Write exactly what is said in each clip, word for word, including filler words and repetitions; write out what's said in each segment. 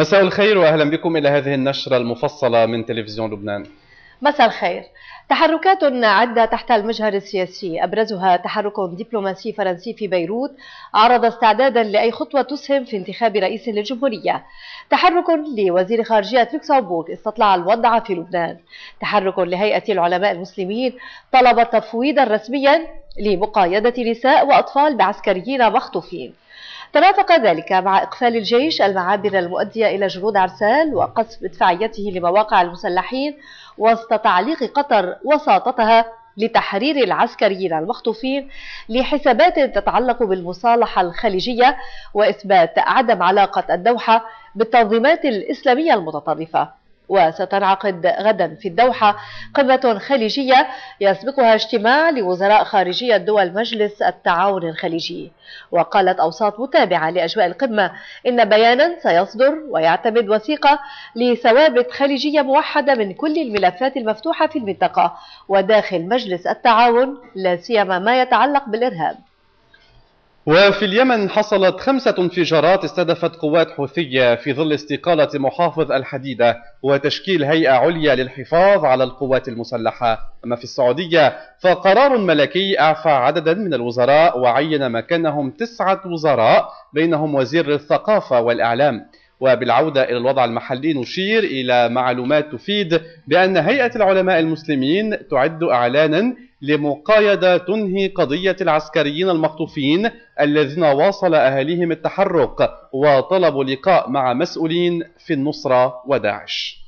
مساء الخير وأهلا بكم إلى هذه النشرة المفصلة من تلفزيون لبنان. مساء الخير. تحركات عدة تحت المجهر السياسي، أبرزها تحرك دبلوماسي فرنسي في بيروت عرض استعدادا لأي خطوة تسهم في انتخاب رئيس للجمهورية. تحرك لوزير خارجية لوكسمبورغ استطلع الوضع في لبنان. تحرك لهيئة العلماء المسلمين طلب تفويضا رسميا لمقايدة نساء وأطفال بعسكريين مخطوفين. ترافق ذلك مع إقفال الجيش المعابر المؤدية إلى جنود عرسال وقصف مدفعيته لمواقع المسلحين، وسط تعليق قطر وساطتها لتحرير العسكريين المخطوفين لحسابات تتعلق بالمصالحة الخليجية وإثبات عدم علاقة الدوحة بالتنظيمات الإسلامية المتطرفة. وستنعقد غدا في الدوحة قمة خليجية يسبقها اجتماع لوزراء خارجية دول مجلس التعاون الخليجي. وقالت أوساط متابعة لأجواء القمة إن بيانا سيصدر ويعتمد وثيقة لثوابت خليجية موحدة من كل الملفات المفتوحة في المنطقة وداخل مجلس التعاون، لا سيما ما يتعلق بالإرهاب. وفي اليمن حصلت خمسة انفجارات استهدفت قوات حوثية في ظل استقالة محافظ الحديدة وتشكيل هيئة عليا للحفاظ على القوات المسلحة. أما في السعودية فقرار ملكي أعفى عددا من الوزراء وعين مكانهم تسعة وزراء بينهم وزير الثقافة والإعلام. وبالعودة إلى الوضع المحلي نشير إلى معلومات تفيد بأن هيئة العلماء المسلمين تعد إعلانا لمقايدة تنهي قضية العسكريين المخطوفين الذين واصل أهاليهم التحرك وطلبوا لقاء مع مسؤولين في النصرة وداعش.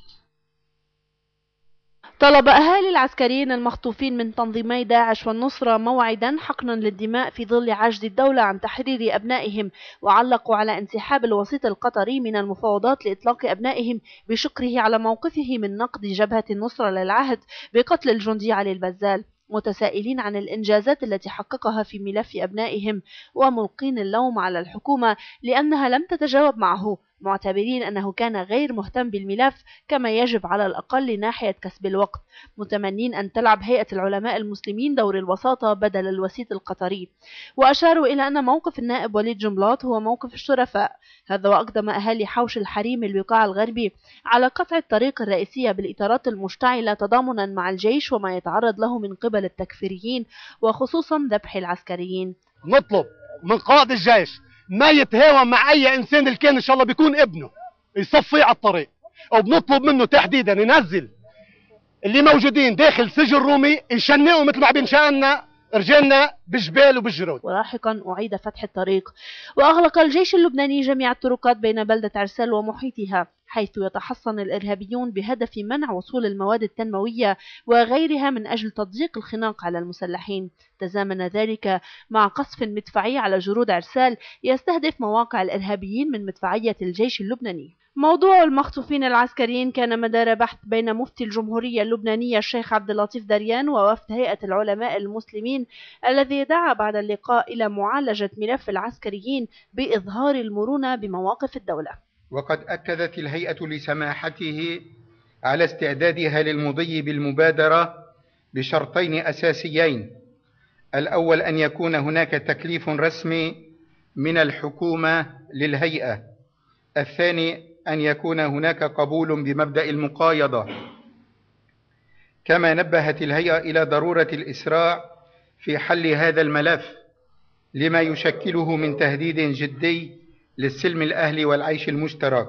طلب أهالي العسكريين المخطوفين من تنظيمي داعش والنصرة موعدا حقنا للدماء في ظل عجز الدولة عن تحرير أبنائهم، وعلقوا على انسحاب الوسيط القطري من المفاوضات لإطلاق أبنائهم بشكره على موقفه من نقد جبهة النصرة للعهد بقتل الجندي علي البزال، متسائلين عن الإنجازات التي حققها في ملف أبنائهم وملقين اللوم على الحكومة لأنها لم تتجاوب معه، معتبرين أنه كان غير مهتم بالملف كما يجب على الأقل ناحية كسب الوقت، متمنين أن تلعب هيئة العلماء المسلمين دور الوساطة بدل الوسيط القطري. وأشاروا إلى أن موقف النائب وليد جنبلاط هو موقف الشرفاء. هذا وأقدم أهالي حوش الحريم البقاع الغربي على قطع الطريق الرئيسية بالإطارات المشتعلة تضامنا مع الجيش وما يتعرض له من قبل التكفيريين وخصوصا ذبح العسكريين. نطلب من قائد الجيش ما يتهاوى مع أي إنسان اللي كان إن شاء الله بيكون ابنه يصفيه على الطريق، أو بنطلب منه تحديدا ينزل اللي موجودين داخل سجن رومي يشنقوا مثل ما بينشأنا رجالنا بالجبال وبالجرود. ولاحقا أعيد فتح الطريق وأغلق الجيش اللبناني جميع الطرقات بين بلدة عرسال ومحيطها، حيث يتحصن الإرهابيون بهدف منع وصول المواد التنموية وغيرها من أجل تضييق الخناق على المسلحين. تزامن ذلك مع قصف مدفعي على جرود عرسال يستهدف مواقع الإرهابيين من مدفعية الجيش اللبناني. موضوع المخطوفين العسكريين كان مدار بحث بين مفتي الجمهورية اللبنانية الشيخ عبد اللطيف دريان ووفد هيئة العلماء المسلمين، الذي دعا بعد اللقاء إلى معالجة ملف العسكريين بإظهار المرونة بمواقف الدولة. وقد أكدت الهيئة لسماحته على استعدادها للمضي بالمبادرة بشرطين أساسيين: الأول أن يكون هناك تكليف رسمي من الحكومة للهيئة، الثاني أن يكون هناك قبول بمبدأ المقايضة. كما نبهت الهيئة إلى ضرورة الإسراع في حل هذا الملف لما يشكله من تهديد جدي للسلم الأهلي والعيش المشترك.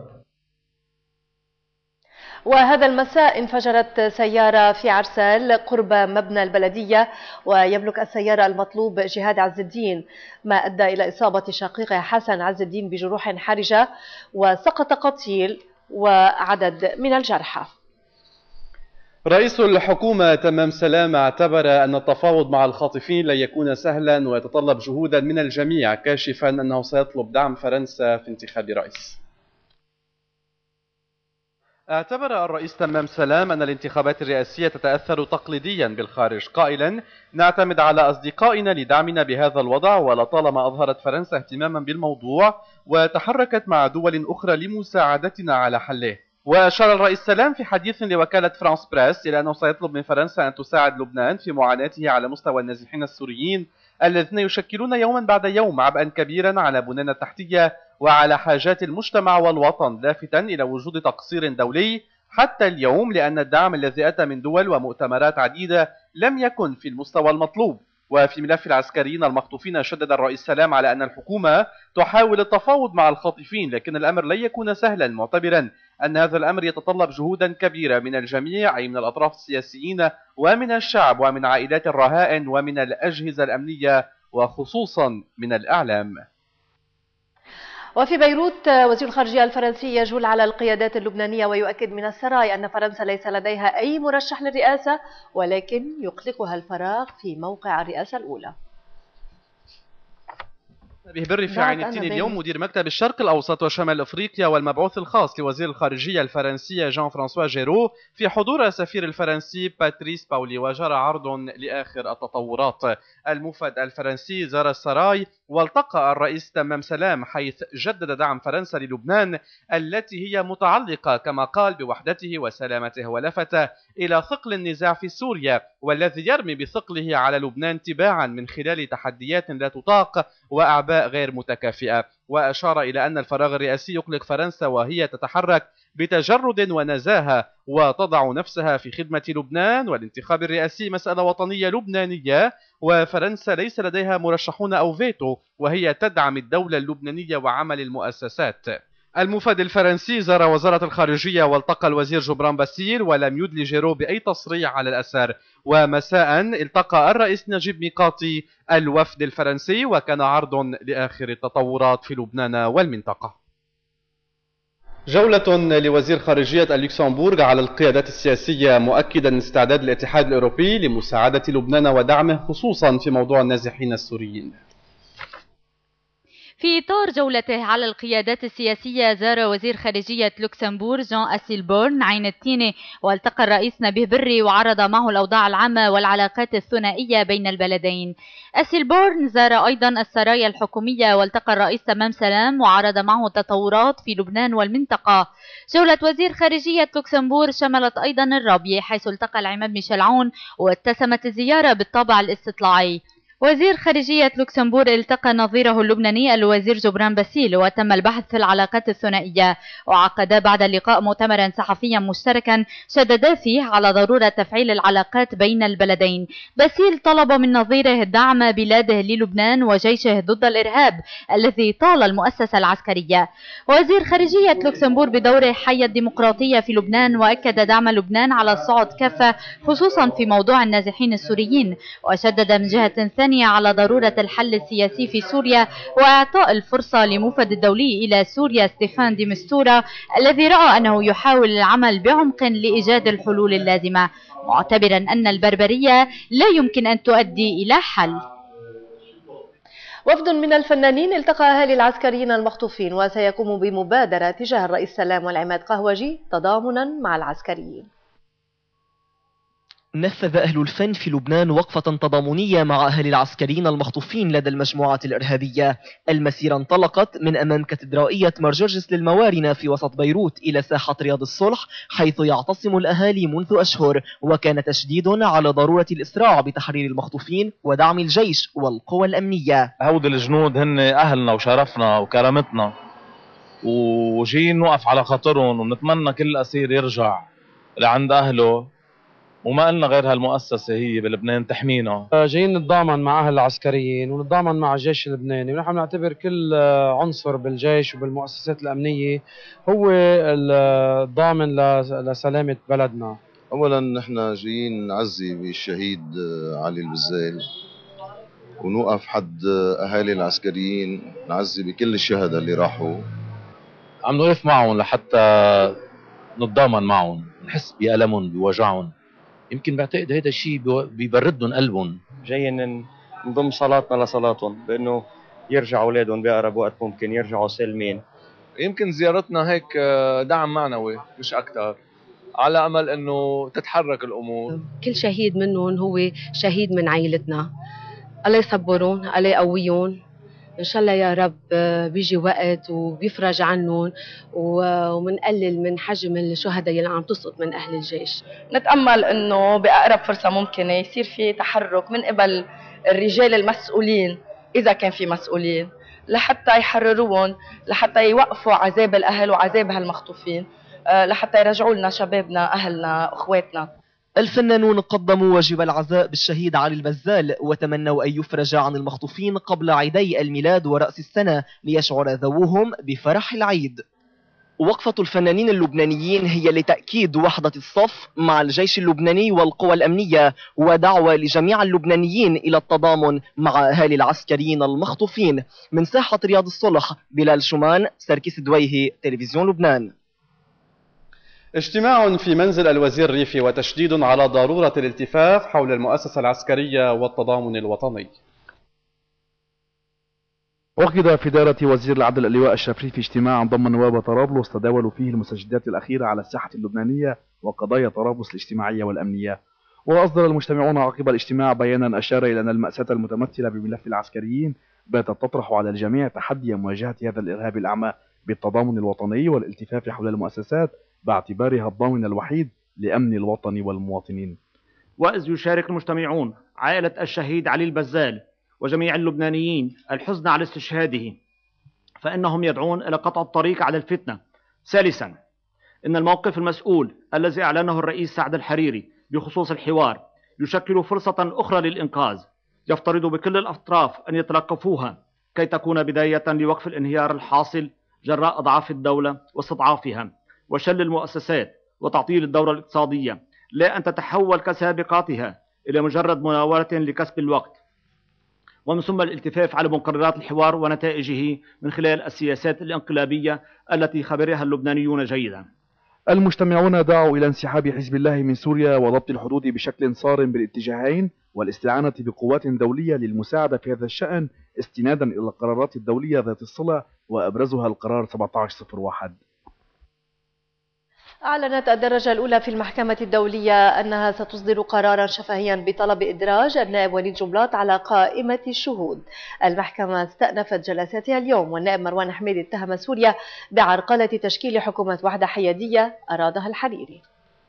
وهذا المساء انفجرت سيارة في عرسال قرب مبنى البلدية، ويملك السيارة المطلوب جهاد عز الدين، ما أدى إلى إصابة شقيقه حسن عز الدين بجروح حرجة وسقط قتيل وعدد من الجرحى. رئيس الحكومة تمام سلام اعتبر أن التفاوض مع الخاطفين لن يكون سهلا ويتطلب جهودا من الجميع، كاشفا أنه سيطلب دعم فرنسا في انتخاب رئيس. اعتبر الرئيس تمام سلام أن الانتخابات الرئاسية تتأثر تقليديا بالخارج، قائلا: نعتمد على أصدقائنا لدعمنا بهذا الوضع، ولطالما أظهرت فرنسا اهتماما بالموضوع وتحركت مع دول أخرى لمساعدتنا على حله. وأشار الرئيس سلام في حديث لوكالة فرانس بريس إلى أنه سيطلب من فرنسا أن تساعد لبنان في معاناته على مستوى النازحين السوريين الذين يشكلون يوما بعد يوم عبئا كبيرا على بنيان التحتية وعلى حاجات المجتمع والوطن، لافتا إلى وجود تقصير دولي حتى اليوم لأن الدعم الذي أتى من دول ومؤتمرات عديدة لم يكن في المستوى المطلوب. وفي ملف العسكريين المخطوفين شدد الرئيس سلام على أن الحكومة تحاول التفاوض مع الخاطفين، لكن الأمر لن يكون سهلا، معتبرا أن هذا الأمر يتطلب جهودا كبيرة من الجميع، أي من الأطراف السياسيين ومن الشعب ومن عائلات الرهائن ومن الأجهزة الأمنية وخصوصا من الإعلام. وفي بيروت وزير الخارجية الفرنسي يجول على القيادات اللبنانية ويؤكد من السراي أن فرنسا ليس لديها أي مرشح للرئاسة، ولكن يقلقها الفراغ في موقع الرئاسة الأولى. بهبري في عين التين اليوم مدير مكتب الشرق الأوسط وشمال أفريقيا والمبعوث الخاص لوزير الخارجية الفرنسية جان فرانسوا جيرو في حضور السفير الفرنسي باتريس باولي، وجرى عرض لآخر التطورات. الموفد الفرنسي زار السراي والتقى الرئيس تمام سلام، حيث جدد دعم فرنسا للبنان التي هي متعلقة كما قال بوحدته وسلامته، ولفت إلى ثقل النزاع في سوريا والذي يرمي بثقله على لبنان تباعا من خلال تحديات لا تطاق وأعباء غير متكافئة. وأشار إلى أن الفراغ الرئاسي يقلق فرنسا وهي تتحرك بتجرد ونزاهة وتضع نفسها في خدمة لبنان، والانتخاب الرئاسي مسألة وطنية لبنانية، وفرنسا ليس لديها مرشحون أو فيتو وهي تدعم الدولة اللبنانية وعمل المؤسسات. الموفد الفرنسي زار وزارة الخارجية والتقى الوزير جبران باسيل ولم يدلي جيرو بأي تصريح على الأثر. ومساء التقى الرئيس نجيب ميقاتي الوفد الفرنسي وكان عرض لآخر التطورات في لبنان والمنطقة. جولة لوزير خارجية اللوكسمبورغ على القيادات السياسية مؤكدا استعداد الاتحاد الأوروبي لمساعدة لبنان ودعمه خصوصا في موضوع النازحين السوريين. في إطار جولته على القيادات السياسية زار وزير خارجية لوكسمبورغ جان أسيلبورن عين التينة والتقى الرئيس نبيه بري وعرض معه الأوضاع العامة والعلاقات الثنائية بين البلدين. أسيلبورن زار أيضا السرايا الحكومية والتقى الرئيس تمام سلام وعرض معه التطورات في لبنان والمنطقة. جولة وزير خارجية لوكسمبورغ شملت أيضا الرابية حيث التقى العماد ميشيل عون واتسمت الزيارة بالطابع الاستطلاعي. وزير خارجية لوكسمبورغ التقى نظيره اللبناني الوزير جبران باسيل وتم البحث في العلاقات الثنائية، وعقدا بعد اللقاء مؤتمرا صحفيا مشتركا شددا فيه على ضرورة تفعيل العلاقات بين البلدين. باسيل طلب من نظيره دعم بلاده للبنان وجيشه ضد الإرهاب الذي طال المؤسسة العسكرية. وزير خارجية لوكسمبورغ بدوره حي الديمقراطية في لبنان وأكد دعم لبنان على الصعد كافة خصوصا في موضوع النازحين السوريين، وشدد من جهة ثانية على ضرورة الحل السياسي في سوريا وإعطاء الفرصة لموفد الدولي إلى سوريا ستيفان دي مستورة الذي رأى أنه يحاول العمل بعمق لإيجاد الحلول اللازمة، معتبرا أن البربرية لا يمكن أن تؤدي إلى حل. وفد من الفنانين التقى أهالي العسكريين المخطوفين وسيقوم بمبادرة تجاه الرئيس سلام والعماد قهوجي تضامنا مع العسكريين. نفذ أهل الفن في لبنان وقفة تضامنية مع أهل العسكريين المخطوفين لدى المجموعات الإرهابية. المسيرة انطلقت من أمام كاتدرائية مار جورجس للموارنة في وسط بيروت إلى ساحة رياض الصلح حيث يعتصم الأهالي منذ أشهر، وكان تشديد على ضرورة الإسراع بتحرير المخطوفين ودعم الجيش والقوى الأمنية. هود الجنود هن أهلنا وشرفنا وكرامتنا، وجايين نوقف على خاطرهم ونتمنى كل أسير يرجع لعند أهله، وما قلنا غير هالمؤسسة هي بلبنان تحمينا. جايين نتضامن مع أهل العسكريين ونتضامن مع الجيش اللبناني، ونحن نعتبر كل عنصر بالجيش وبالمؤسسات الأمنية هو الضامن لسلامة بلدنا. أولا نحن جايين نعزي بالشهيد علي البزيل ونوقف حد أهالي العسكريين، نعزي بكل الشهداء اللي راحوا. عم نوقف معهم لحتى نتضامن معهم، نحس بألمهم بوجعهم، يمكن بعتقد هذا الشيء بيبردهم قلبهم. جايين نضم صلاتنا لصلاتهم بانه يرجعوا اولادهم باقرب وقت ممكن، يرجعوا سالمين. يمكن زيارتنا هيك دعم معنوي مش اكثر، على امل انه تتحرك الامور. كل شهيد منهم هو شهيد من عائلتنا، الله يصبرون، الله يقويهم، إن شاء الله يا رب بيجي وقت وبيفرج عنهم ومنقلل من حجم الشهداء اللي عم تسقط من أهل الجيش. نتأمل إنه بأقرب فرصة ممكنة يصير في تحرك من قبل الرجال المسؤولين إذا كان في مسؤولين لحتى يحرروهم، لحتى يوقفوا عذاب الأهل وعذاب هالمخطوفين، لحتى يرجعوا لنا شبابنا أهلنا أخواتنا. الفنانون قدموا واجب العزاء بالشهيد علي البزال وتمنوا أن يفرج عن المخطوفين قبل عيدي الميلاد ورأس السنة ليشعر ذووهم بفرح العيد. وقفة الفنانين اللبنانيين هي لتأكيد وحدة الصف مع الجيش اللبناني والقوى الأمنية ودعوة لجميع اللبنانيين إلى التضامن مع أهالي العسكريين المخطوفين. من ساحة رياض الصلح، بلال شومان، سركيس دويهي، تلفزيون لبنان. اجتماع في منزل الوزير ريفي وتشديد على ضرورة الالتفاف حول المؤسسة العسكرية والتضامن الوطني. عقد في دارة وزير العدل اللواء أشرف ريفي اجتماع ضم نواب طرابلس تداولوا فيه المستجدات الأخيرة على الساحة اللبنانية وقضايا طرابلس الاجتماعية والأمنية. وأصدر المجتمعون عقب الاجتماع بيانا أشار إلى أن المأساة المتمثلة بملف العسكريين باتت تطرح على الجميع تحدي مواجهة هذا الإرهاب الأعمى بالتضامن الوطني والالتفاف حول المؤسسات باعتبارها الضامن الوحيد لأمن الوطن والمواطنين. وإذ يشارك المجتمعون عائلة الشهيد علي البزال وجميع اللبنانيين الحزن على استشهاده، فإنهم يدعون إلى قطع الطريق على الفتنة. ثالثا، إن الموقف المسؤول الذي أعلنه الرئيس سعد الحريري بخصوص الحوار يشكل فرصة أخرى للإنقاذ، يفترض بكل الأطراف أن يتلقفوها كي تكون بداية لوقف الانهيار الحاصل جراء أضعاف الدولة واستضعافها وشل المؤسسات وتعطيل الدورة الاقتصادية، لا أن تتحول كسابقاتها إلى مجرد مناولة لكسب الوقت. ومن ثم الالتفاف على مقررات الحوار ونتائجه من خلال السياسات الانقلابية التي خبرها اللبنانيون جيدا. المجتمعون دعوا إلى انسحاب حزب الله من سوريا وضبط الحدود بشكل صارم بالاتجاهين والاستعانة بقوات دولية للمساعدة في هذا الشأن استنادا إلى القرارات الدولية ذات الصلة وأبرزها القرار سبعة عشر صفر واحد. أعلنت الدرجة الأولى في المحكمة الدولية أنها ستصدر قرارا شفهيا بطلب إدراج النائب وليد جنبلاط على قائمة الشهود. المحكمة استأنفت جلساتها اليوم والنائب مروان حميدي اتهم سوريا بعرقلة تشكيل حكومة وحدة حيادية أرادها الحريري.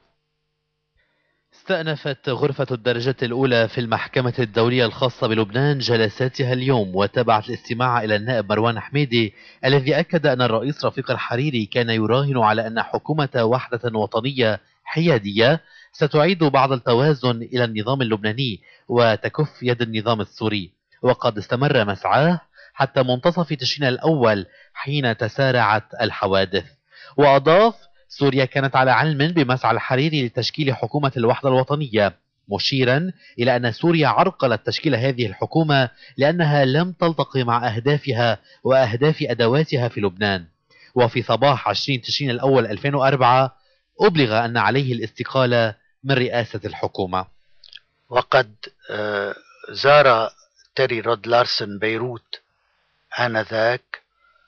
استأنفت غرفة الدرجة الأولى في المحكمة الدولية الخاصة بلبنان جلساتها اليوم وتابعت الاستماع إلى النائب مروان حميدي الذي أكد أن الرئيس رفيق الحريري كان يراهن على أن حكومة وحدة وطنية حيادية ستعيد بعض التوازن إلى النظام اللبناني وتكف يد النظام السوري، وقد استمر مسعاه حتى منتصف تشرين الأول حين تسارعت الحوادث. وأضاف: سوريا كانت على علم بمسعى الحريري لتشكيل حكومة الوحدة الوطنية، مشيرا إلى أن سوريا عرقلت تشكيل هذه الحكومة لأنها لم تلتقي مع أهدافها وأهداف أدواتها في لبنان. وفي صباح عشرين تشرين الأول ألفين وأربعة أبلغ أن عليه الاستقالة من رئاسة الحكومة. وقد زار تيري رود لارسن بيروت آنذاك،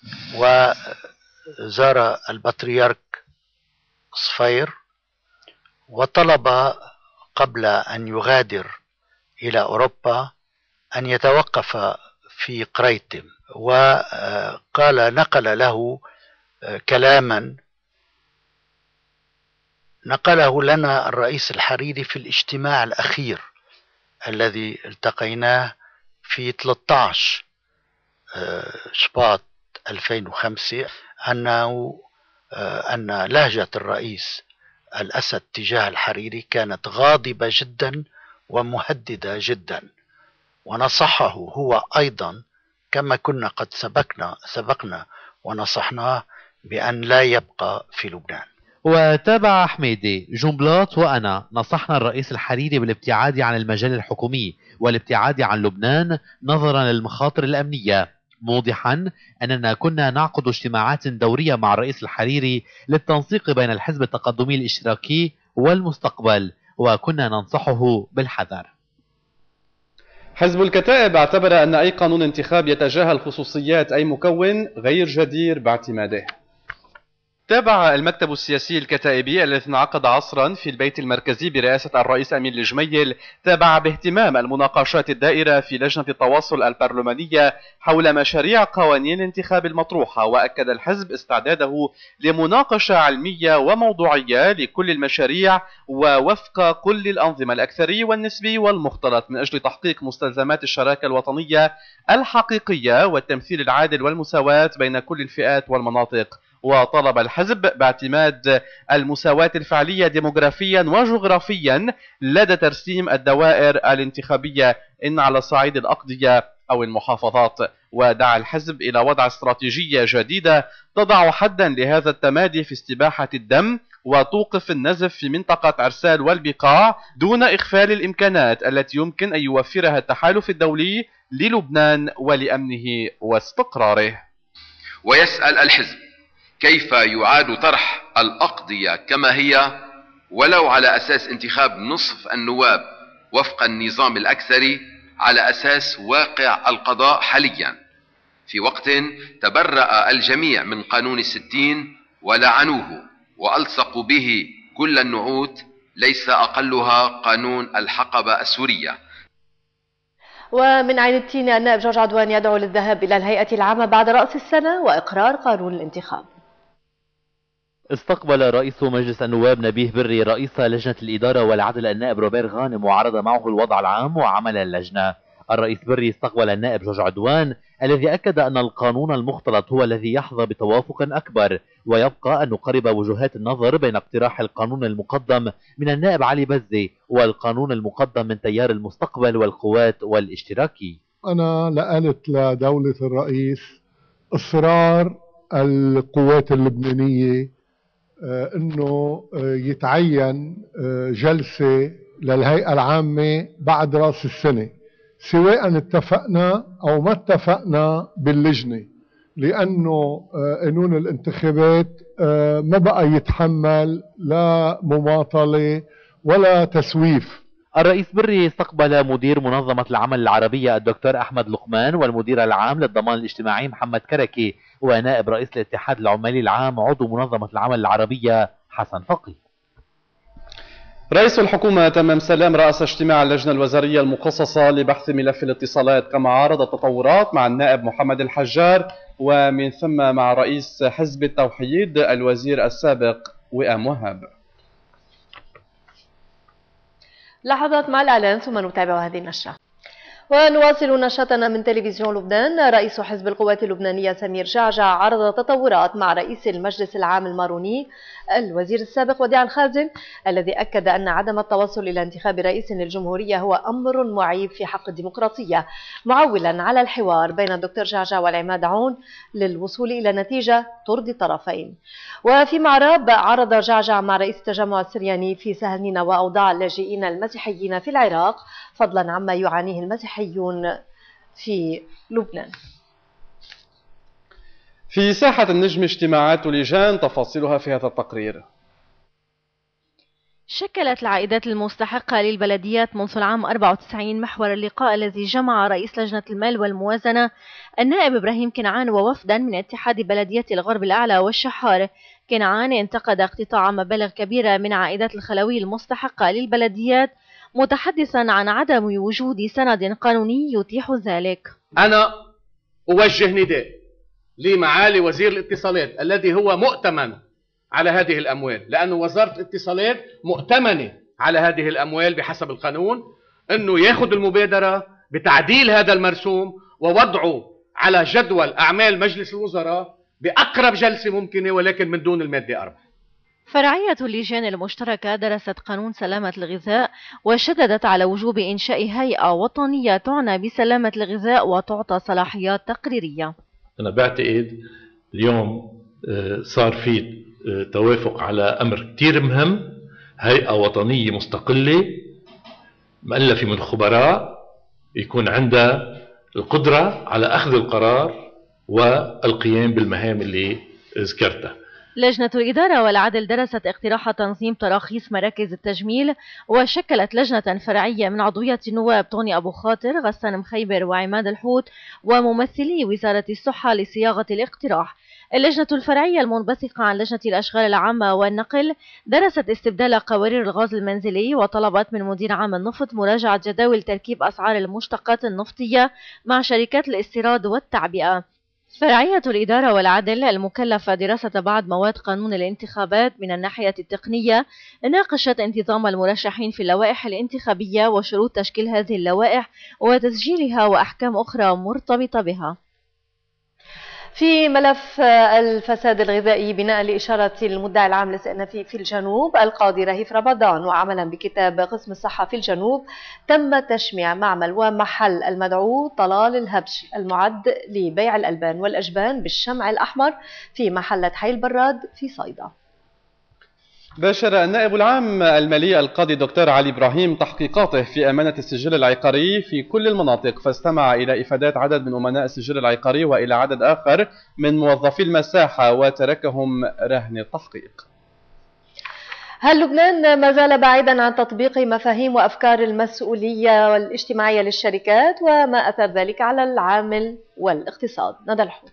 وزار البطريرك صفير، وطلب قبل أن يغادر إلى أوروبا أن يتوقف في قريتم، وقال نقل له كلاما نقله لنا الرئيس الحريري في الاجتماع الأخير الذي التقيناه في ثلاثة عشر شباط ألفين وخمسة، أنه أن لهجة الرئيس الأسد تجاه الحريري كانت غاضبة جدا ومهددة جدا، ونصحه هو أيضا كما كنا قد سبقنا سبقنا ونصحناه بأن لا يبقى في لبنان. وتابع حميدي: جنبلاط وأنا نصحنا الرئيس الحريري بالابتعاد عن المجال الحكومي والابتعاد عن لبنان نظرا للمخاطر الأمنية، موضحا أننا كنا نعقد اجتماعات دورية مع الرئيس الحريري للتنسيق بين الحزب التقدمي الاشتراكي والمستقبل، وكنا ننصحه بالحذر. حزب الكتائب اعتبر أن أي قانون انتخاب يتجاهل خصوصيات أي مكون غير جدير باعتماده. تابع المكتب السياسي الكتائبي الذي انعقد عصرا في البيت المركزي برئاسة الرئيس أمين الجميل تابع باهتمام المناقشات الدائرة في لجنة التواصل البرلمانية حول مشاريع قوانين الانتخاب المطروحة، وأكد الحزب استعداده لمناقشة علمية وموضوعية لكل المشاريع ووفق كل الأنظمة الأكثري والنسبي والمختلط من أجل تحقيق مستلزمات الشراكة الوطنية الحقيقية والتمثيل العادل والمساواة بين كل الفئات والمناطق. وطلب الحزب باعتماد المساواة الفعلية ديموغرافيا وجغرافيا لدى ترسيم الدوائر الانتخابية إن على صعيد الأقضية أو المحافظات. ودعا الحزب إلى وضع استراتيجية جديدة تضع حدا لهذا التمادي في استباحة الدم وتوقف النزف في منطقة عرسال والبقاع دون إغفال الإمكانات التي يمكن أن يوفرها التحالف الدولي للبنان ولأمنه واستقراره. ويسأل الحزب كيف يعاد طرح الأقضية كما هي ولو على أساس انتخاب نصف النواب وفق النظام الأكثري على أساس واقع القضاء حاليا، في وقت تبرأ الجميع من قانون الستين ولعنوه وألصقوا به كل النعوت ليس أقلها قانون الحقبة السورية. ومن عين التين النائب جورج عدوان يدعو للذهاب إلى الهيئة العامة بعد رأس السنة وإقرار قانون الانتخاب. استقبل رئيس مجلس النواب نبيه بري رئيس لجنة الإدارة والعدل النائب روبير غانم وعرض معه الوضع العام وعمل اللجنة. الرئيس بري استقبل النائب جورج عدوان الذي أكد أن القانون المختلط هو الذي يحظى بتوافق أكبر، ويبقى أن نقرب وجهات النظر بين اقتراح القانون المقدم من النائب علي بزي والقانون المقدم من تيار المستقبل والقوات والاشتراكي. أنا لقلت لدولة الرئيس إصرار القوات اللبنانية أنه يتعين جلسة للهيئة العامة بعد رأس السنة، سواء اتفقنا أو ما اتفقنا باللجنة، لأنه قانون الانتخابات ما بقى يتحمل لا مماطلة ولا تسويف. الرئيس بري استقبل مدير منظمة العمل العربية الدكتور أحمد لقمان والمدير العام للضمان الاجتماعي محمد كركي ونائب رئيس الاتحاد العمالي العام عضو منظمة العمل العربية حسن فقي. رئيس الحكومة تمام سلام رأس اجتماع اللجنة الوزارية المخصصة لبحث ملف الاتصالات، كما عارض التطورات مع النائب محمد الحجار ومن ثم مع رئيس حزب التوحيد الوزير السابق وئام وهاب. لحظات مع الإعلان ثم نتابع هذه النشرة. ونواصل نشاطنا من تلفزيون لبنان. رئيس حزب القوات اللبنانية سمير جعجع عرض تطورات مع رئيس المجلس العام الماروني الوزير السابق وديع الخازن، الذي أكد أن عدم التوصل إلى انتخاب رئيس للجمهورية هو أمر معيب في حق الديمقراطية، معولا على الحوار بين الدكتور جعجع والعماد عون للوصول إلى نتيجة ترضي الطرفين. وفي معرب عرض جعجع مع رئيس التجمع السرياني في سهل نينوى وأوضاع اللاجئين المسيحيين في العراق، فضلا عما يعانيه المسيحيون في لبنان. في ساحة النجم اجتماعات لجان، تفاصيلها في هذا التقرير. شكلت العائدات المستحقة للبلديات منذ العام أربعة وتسعين محور اللقاء الذي جمع رئيس لجنة المال والموازنة النائب إبراهيم كنعان ووفدا من اتحاد بلدية الغرب الأعلى والشحار. كنعان انتقد اقتطاع مبالغ كبيرة من عائدات الخلوي المستحقة للبلديات، متحدثا عن عدم وجود سند قانوني يتيح ذلك. أنا أوجه نداء لمعالي وزير الاتصالات الذي هو مؤتمن على هذه الأموال، لأن وزارة الاتصالات مؤتمنة على هذه الأموال بحسب القانون، أنه يأخذ المبادرة بتعديل هذا المرسوم ووضعه على جدول أعمال مجلس الوزراء بأقرب جلسة ممكنة، ولكن من دون المادة أربعة. فرعية اللجان المشتركة درست قانون سلامة الغذاء وشددت على وجوب إنشاء هيئة وطنية تعنى بسلامة الغذاء وتعطى صلاحيات تقريرية. أنا بعتقد اليوم صار في توافق على أمر كتير مهم، هيئة وطنية مستقلة مؤلفة من خبراء يكون عندها القدرة على أخذ القرار والقيام بالمهام اللي ذكرتها. لجنة الإدارة والعدل درست اقتراح تنظيم تراخيص مراكز التجميل، وشكلت لجنة فرعية من عضوية النواب طوني أبو خاطر، غسان مخيبر وعماد الحوت وممثلي وزارة الصحة لصياغة الاقتراح. اللجنة الفرعية المنبثقة عن لجنة الأشغال العامة والنقل درست استبدال قوارير الغاز المنزلي، وطلبت من مدير عام النفط مراجعة جداول تركيب أسعار المشتقات النفطية مع شركات الاستيراد والتعبئة. فرعية الإدارة والعدل المكلفة دراسة بعض مواد قانون الانتخابات من الناحية التقنية ناقشت انتظام المرشحين في اللوائح الانتخابية وشروط تشكيل هذه اللوائح وتسجيلها وأحكام أخرى مرتبطة بها. في ملف الفساد الغذائي بناء لإشارة المدعي العام للاستئنافي في الجنوب القاضي رهيف رمضان، وعملا بكتاب قسم الصحة في الجنوب، تم تشميع معمل ومحل المدعو طلال الهبش المعد لبيع الألبان والأجبان بالشمع الأحمر في محلة حي البراد في صيدا. باشر النائب العام المالي القاضي دكتور علي إبراهيم تحقيقاته في أمانة السجل العقاري في كل المناطق، فاستمع إلى إفادات عدد من أمناء السجل العقاري وإلى عدد آخر من موظفي المساحة وتركهم رهن التحقيق. هل لبنان ما زال بعيدا عن تطبيق مفاهيم وأفكار المسؤولية والاجتماعية للشركات، وما أثر ذلك على العامل والاقتصاد؟ ندى الحوت.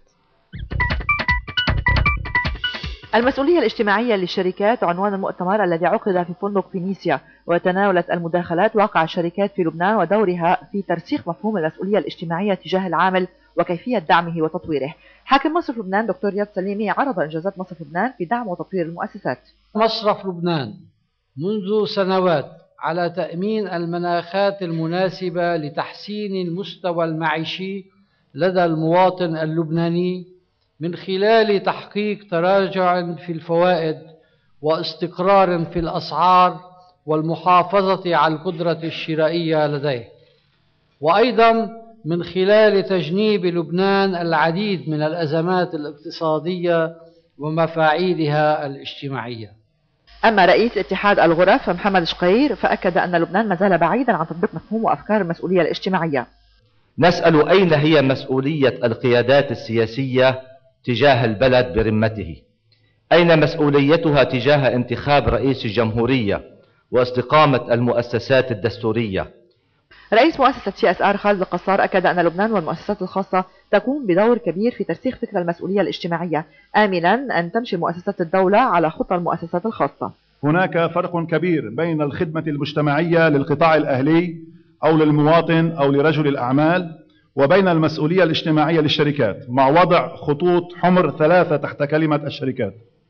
المسؤولية الاجتماعية للشركات عنوان المؤتمر الذي عقد في فندق فينيسيا، وتناولت المداخلات واقع الشركات في لبنان ودورها في ترسيخ مفهوم المسؤولية الاجتماعية تجاه العامل وكيفية دعمه وتطويره. حاكم مصرف لبنان دكتور رياض سليمي عرض إنجازات مصرف لبنان في دعم وتطوير المؤسسات. مصرف لبنان منذ سنوات على تأمين المناخات المناسبة لتحسين المستوى المعيشي لدى المواطن اللبناني من خلال تحقيق تراجع في الفوائد واستقرار في الأسعار والمحافظة على القدرة الشرائية لديه، وأيضا من خلال تجنيب لبنان العديد من الأزمات الاقتصادية ومفاعيلها الاجتماعية. أما رئيس اتحاد الغرف محمد شقير فأكد أن لبنان ما زال بعيدا عن تطبيق مفهوم وأفكار المسؤولية الاجتماعية. نسأل أين هي مسؤولية القيادات السياسية تجاه البلد برمته؟ أين مسؤوليتها تجاه انتخاب رئيس الجمهورية واستقامة المؤسسات الدستورية؟ رئيس مؤسسة سي اس ار خالد القصار أكد أن لبنان والمؤسسات الخاصة تقوم بدور كبير في ترسيخ فكرة المسؤولية الاجتماعية، آملا أن تمشي مؤسسات الدولة على خطى المؤسسات الخاصة. هناك فرق كبير بين الخدمة المجتمعية للقطاع الأهلي أو للمواطن أو لرجل الأعمال وبين المسؤولية الاجتماعية للشركات، مع وضع خطوط حمر ثلاثة تحت كلمة الشركات.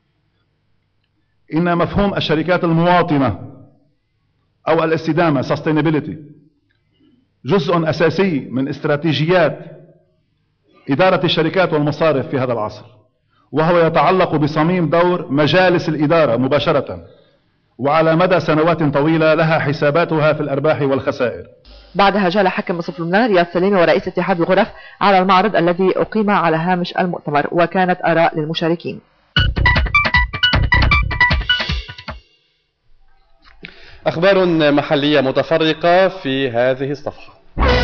إن مفهوم الشركات المواطنة أو الاستدامة sustainability جزء أساسي من استراتيجيات إدارة الشركات والمصارف في هذا العصر، وهو يتعلق بصميم دور مجالس الإدارة مباشرة وعلى مدى سنوات طويلة لها حساباتها في الأرباح والخسائر. بعدها جال حاكم مصرف لبنان رياض سليمي ورئيس اتحاد الغرف على المعرض الذي أقيم على هامش المؤتمر، وكانت آراء للمشاركين. أخبار محلية متفرقة في هذه الصفحة.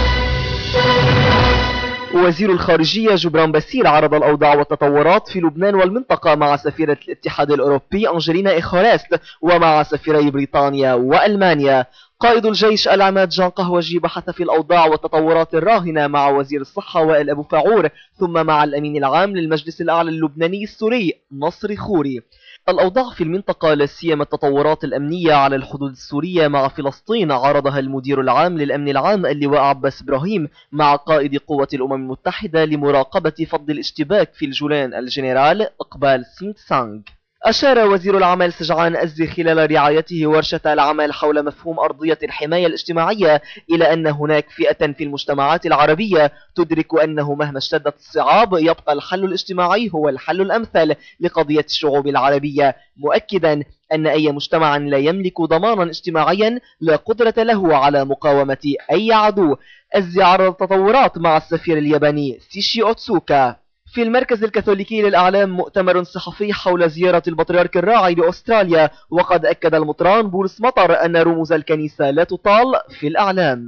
وزير الخارجية جبران باسيل عرض الأوضاع والتطورات في لبنان والمنطقة مع سفيرة الاتحاد الأوروبي أنجلينا إخارست ومع سفيري بريطانيا وألمانيا. قائد الجيش العماد جان قهوجي بحث في الأوضاع والتطورات الراهنة مع وزير الصحة وائل أبو فاعور، ثم مع الأمين العام للمجلس الأعلى اللبناني السوري نصر خوري. الأوضاع في المنطقة لا سيما التطورات الأمنية على الحدود السورية مع فلسطين عرضها المدير العام للأمن العام اللواء عباس إبراهيم مع قائد قوة الأمم المتحدة لمراقبة فض الاشتباك في الجولان الجنرال إقبال سينتسانغ. أشار وزير العمل سجعان أزي خلال رعايته ورشة العمل حول مفهوم أرضية الحماية الاجتماعية إلى أن هناك فئة في المجتمعات العربية تدرك أنه مهما اشتدت الصعاب يبقى الحل الاجتماعي هو الحل الأمثل لقضية الشعوب العربية، مؤكدا أن أي مجتمع لا يملك ضمانا اجتماعيا لا قدرة له على مقاومة أي عدو. أزي عرض تطورات مع السفير الياباني سيشي أوتسوكا. في المركز الكاثوليكي للأعلام مؤتمر صحفي حول زيارة البطريرك الراعي لأستراليا، وقد أكد المطران بولس مطر أن رموز الكنيسة لا تطال في الأعلام.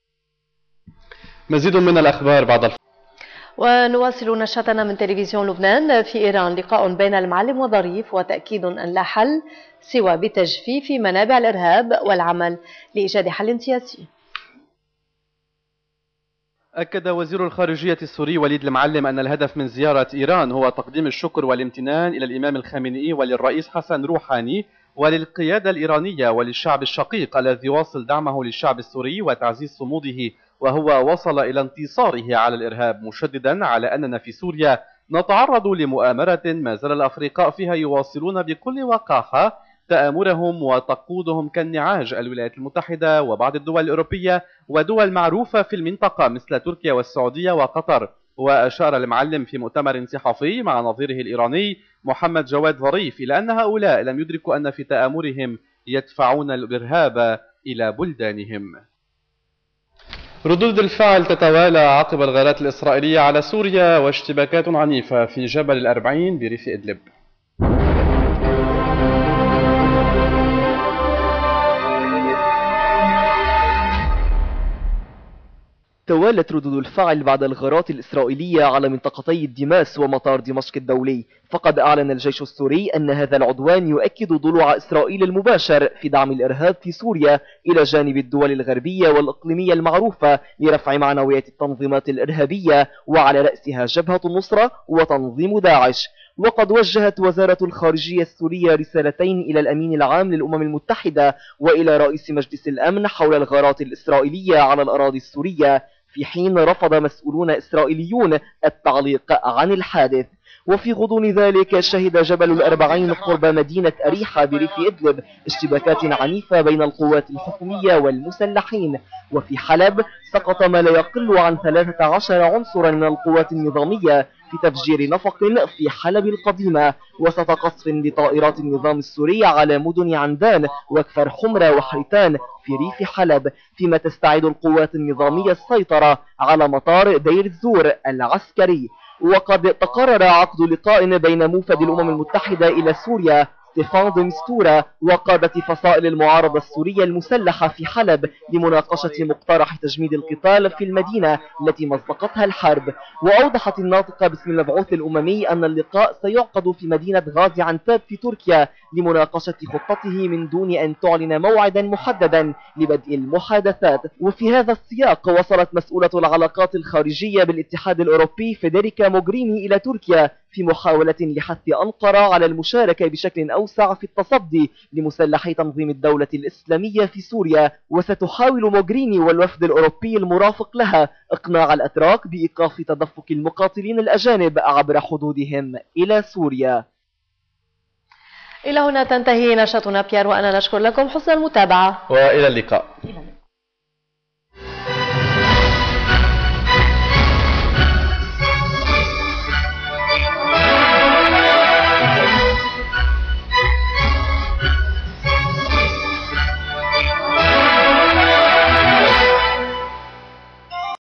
مزيد من الأخبار بعد الف... ونواصل نشاطنا من تلفزيون لبنان. في إيران لقاء بين المعلم وظريف وتأكيد أن لا حل سوى بتجفيف منابع الإرهاب والعمل لإيجاد حل سياسي. أكد وزير الخارجية السوري وليد المعلم أن الهدف من زيارة إيران هو تقديم الشكر والامتنان إلى الإمام الخامنئي وللرئيس حسن روحاني وللقيادة الإيرانية وللشعب الشقيق الذي واصل دعمه للشعب السوري وتعزيز صموده وهو وصل إلى انتصاره على الإرهاب، مشددا على أننا في سوريا نتعرض لمؤامرة ما زال الأفرقاء فيها يواصلون بكل وقاحة تآمرهم وتقودهم كالنعاج الولايات المتحدة وبعض الدول الأوروبية ودول معروفة في المنطقة مثل تركيا والسعودية وقطر. وأشار المعلم في مؤتمر صحفي مع نظيره الإيراني محمد جواد ظريف إلى أن هؤلاء لم يدركوا أن في تآمرهم يدفعون الإرهاب إلى بلدانهم. ردود الفعل تتوالى عقب الغارات الإسرائيلية على سوريا واشتباكات عنيفة في جبل الأربعين بريف إدلب. توالت ردود الفعل بعد الغارات الإسرائيلية على منطقتي الدماس ومطار دمشق الدولي، فقد أعلن الجيش السوري أن هذا العدوان يؤكد ضلوع إسرائيل المباشر في دعم الإرهاب في سوريا إلى جانب الدول الغربية والإقليمية المعروفة لرفع معنويات التنظيمات الإرهابية وعلى رأسها جبهة النصرة وتنظيم داعش. وقد وجهت وزارة الخارجية السورية رسالتين إلى الأمين العام للأمم المتحدة وإلى رئيس مجلس الأمن حول الغارات الإسرائيلية على الأراضي السورية، في حين رفض مسؤولون إسرائيليون التعليق عن الحادث. وفي غضون ذلك شهد جبل الأربعين قرب مدينة أريحة بريف إدلب اشتباكات عنيفة بين القوات الحكومية والمسلحين. وفي حلب سقط ما لا يقل عن ثلاثة عشر عنصرا من القوات النظامية في تفجير نفق في حلب القديمة وسط قصف لطائرات النظام السوري على مدن عندان وكفر حمرة وحريتان في ريف حلب، فيما تستعيد القوات النظامية السيطرة على مطار دير الزور العسكري. وقد تقرر عقد لقاء بين موفد الأمم المتحدة إلى سوريا ستيفان دي مستورة وقادة فصائل المعارضة السورية المسلحة في حلب لمناقشة مقترح تجميد القتال في المدينة التي مزقتها الحرب. وأوضحت الناطقة باسم المبعوث الأممي أن اللقاء سيعقد في مدينة غازي عنتاب في تركيا لمناقشة خطته من دون أن تعلن موعدا محددا لبدء المحادثات. وفي هذا السياق وصلت مسؤولة العلاقات الخارجية بالاتحاد الأوروبي فيدريكا موغريني إلى تركيا في محاولة لحث أنقرة على المشاركة بشكل أوسع في التصدي لمسلحي تنظيم الدولة الإسلامية في سوريا. وستحاول موغريني والوفد الأوروبي المرافق لها إقناع الأتراك بإيقاف تدفق المقاتلين الأجانب عبر حدودهم إلى سوريا. إلى هنا تنتهي نشرتنا بيير، وأنا نشكر لكم حسن المتابعة وإلى اللقاء.